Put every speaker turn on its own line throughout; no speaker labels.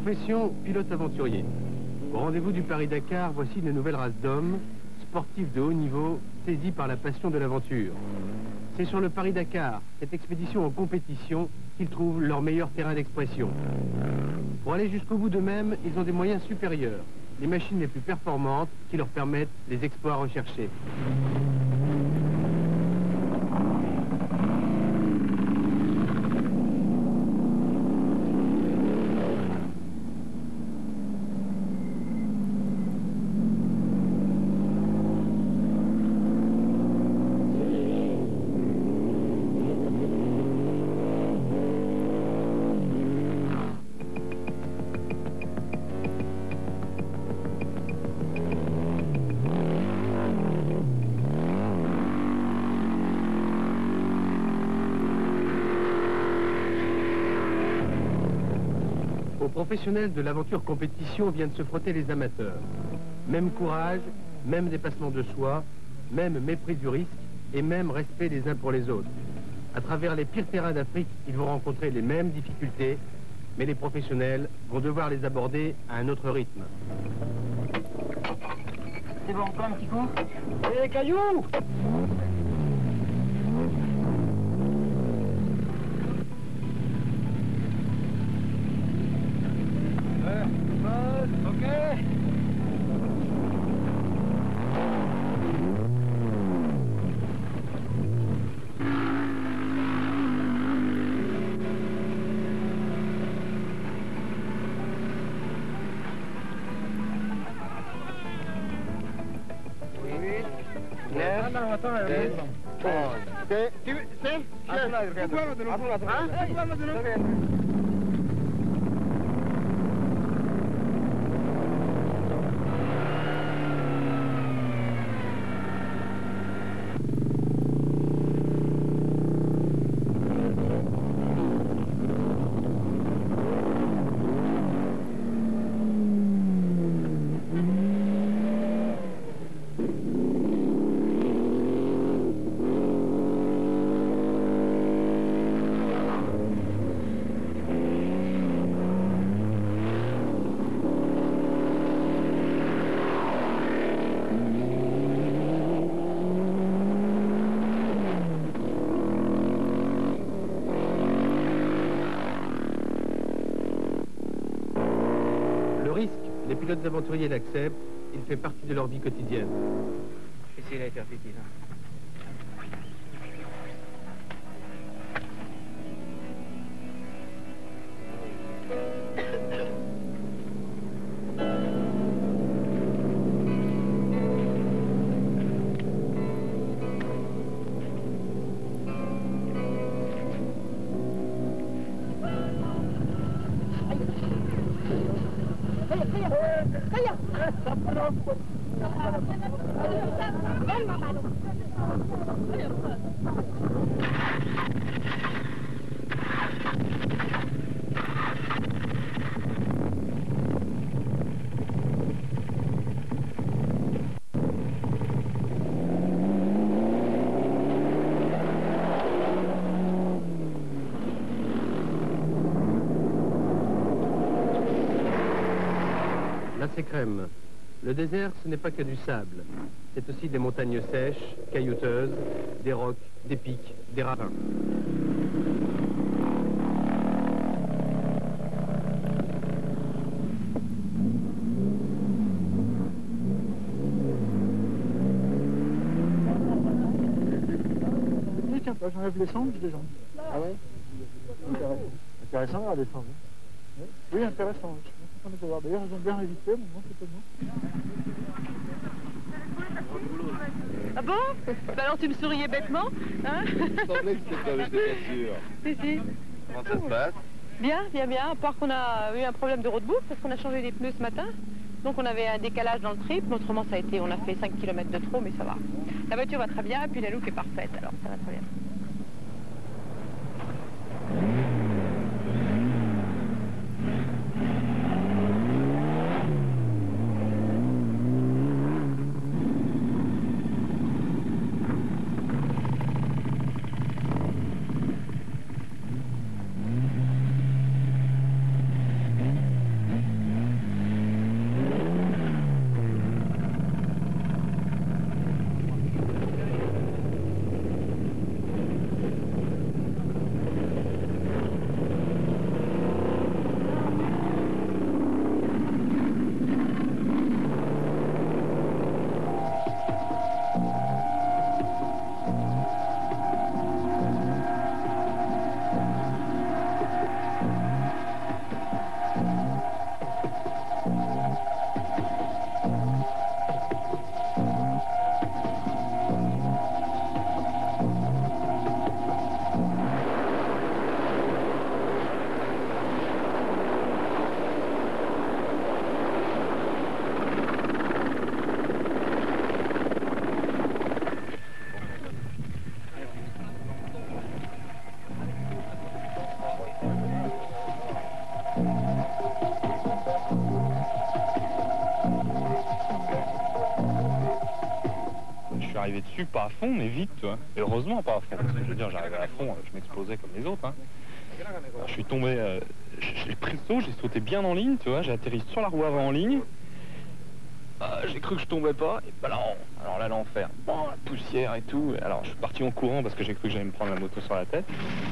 Profession pilote aventurier. Au rendez-vous du Paris-Dakar, voici une nouvelle race d'hommes, sportifs de haut niveau, saisis par la passion de l'aventure. C'est sur le Paris-Dakar, cette expédition en compétition, qu'ils trouvent leur meilleur terrain d'expression. Pour aller jusqu'au bout d'eux-mêmes, ils ont des moyens supérieurs, les machines les plus performantes qui leur permettent les exploits recherchés. Aux professionnels de l'aventure compétition viennent se frotter les amateurs. Même courage, même dépassement de soi, même mépris du risque et même respect les uns pour les autres. À travers les pires terrains d'Afrique, ils vont rencontrer les mêmes difficultés, mais les professionnels vont devoir les aborder à un autre rythme.
C'est bon, encore un petit coup.
Et les cailloux!
Ok.
Les pilotes aventuriers l'acceptent, il fait partie de leur vie quotidienne.
Ici, il a été repété, là.
Là, c'est crème. Le désert, ce n'est pas que du sable. C'est aussi des montagnes sèches, caillouteuses, des rocs, des pics, des ravins.
Oui, tiens, j'enlève les cendres, je descends. Ah ouais? Intéressant à descendre. Oui, intéressant. Je suis content de te voir. D'ailleurs, ils ont bien évité, moi, c'est tellement.
Ah bon? Bah alors tu me souriais bêtement, hein?
Il me semblait que c'était toi, mais j'étais pas sûr.
Si, si.
Comment ça se passe?
Bien, bien, bien. À part qu'on a eu un problème de roadbook parce qu'on a changé les pneus ce matin. Donc on avait un décalage dans le trip, mais autrement ça a été, on a fait 5 km de trop, mais ça va. La voiture va très bien, et puis la look est parfaite, alors ça va très bien.
dessus, pas à fond, mais vite, tu vois. Et heureusement pas à fond, parce que je veux dire, j'arrivais à fond, je m'explosais comme les autres. Hein. Alors, je suis tombé, j'ai pris le saut, j'ai sauté bien en ligne, tu vois, j'ai atterri sur la roue avant en ligne. J'ai cru que je tombais pas, et bah là, alors là, l'enfer. Bon, la poussière et tout. Alors, je suis parti en courant parce que j'ai cru que j'allais me prendre la moto sur la tête.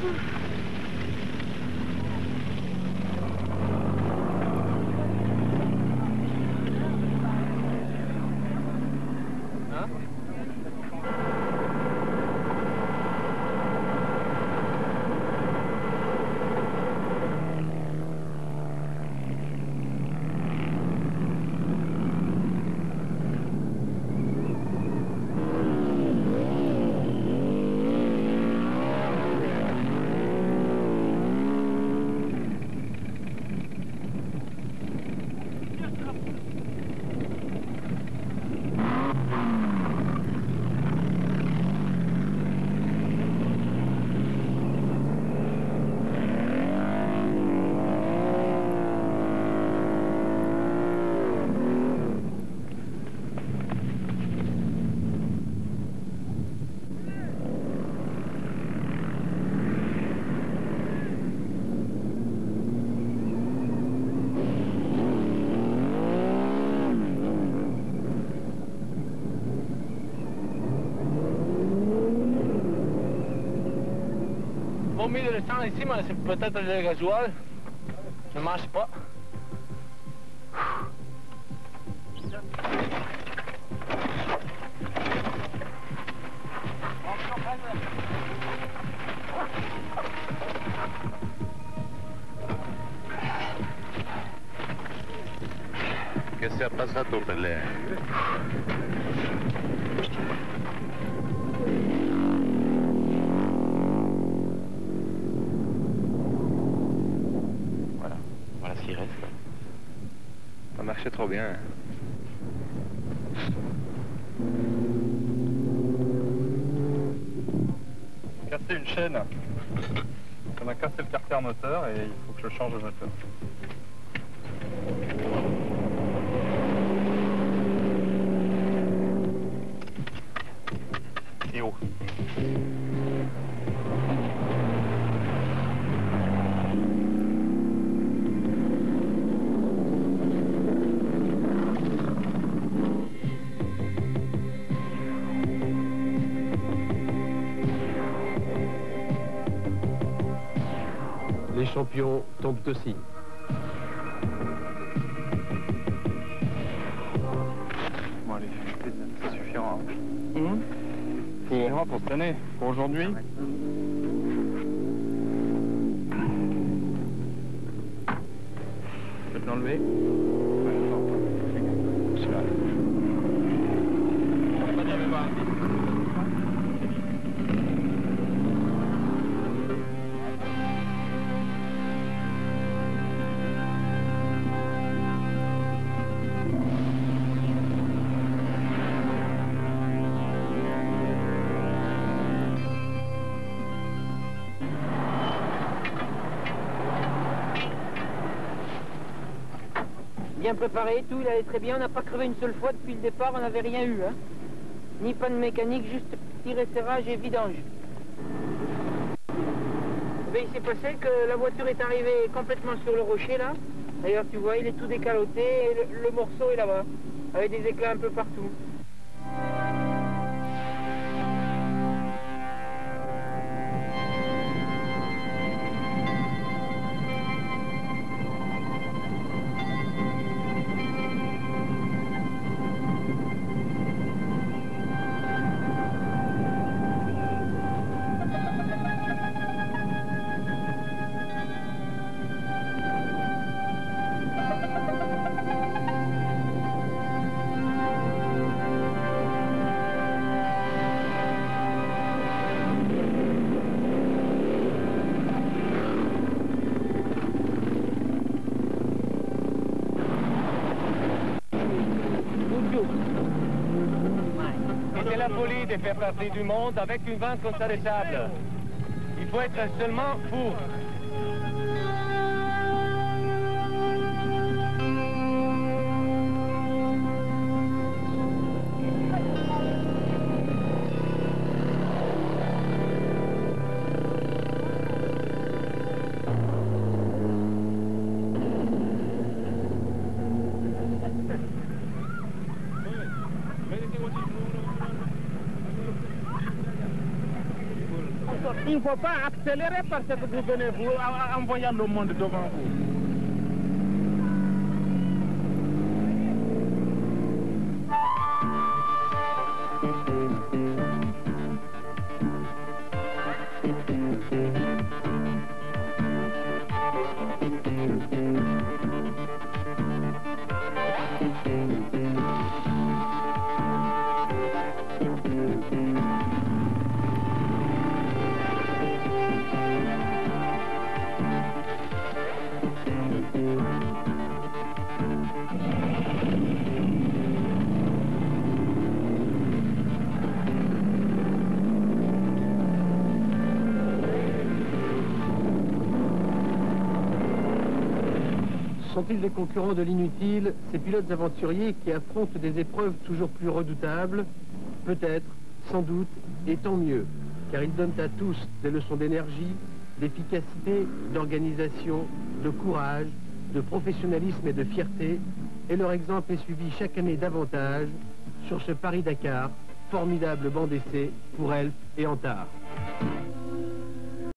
Bon mis de l'essence ici, mais c'est peut-être le gasoil. Ça ne marche pas.
Che sia passato per lei?
Voilà ce qui reste.
Ça marchait trop bien.
Cassé une chaîne. Ça m'a cassé le carter moteur et il faut que je change le moteur. Et haut.
Les champions tombent aussi.
Bon allez, ça suffira. Ça suffira pour cette année, pour aujourd'hui. Je peux te l'enlever. Celui-là.
Bien préparé et tout, il allait très bien. On n'a pas crevé une seule fois depuis le départ, on n'avait rien eu. Hein. Ni panne mécanique, juste petit resserrage et vidange. Mais il s'est passé que la voiture est arrivée complètement sur le rocher là. D'ailleurs tu vois, il est tout décaloté et le morceau est là-bas, avec des éclats un peu partout.
C'est la folie de faire partie du monde avec une vente comme ça de sable. Il faut être seulement fou. Il ne faut pas accélérer parce que vous venez vous en voyant le monde devant vous.
Sont-ils des concurrents de l'inutile, ces pilotes aventuriers qui affrontent des épreuves toujours plus redoutables? Peut-être, sans doute, et tant mieux, car ils donnent à tous des leçons d'énergie, d'efficacité, d'organisation, de courage, de professionnalisme et de fierté, et leur exemple est suivi chaque année davantage sur ce Paris-Dakar, formidable banc d'essai pour Elf et Antard.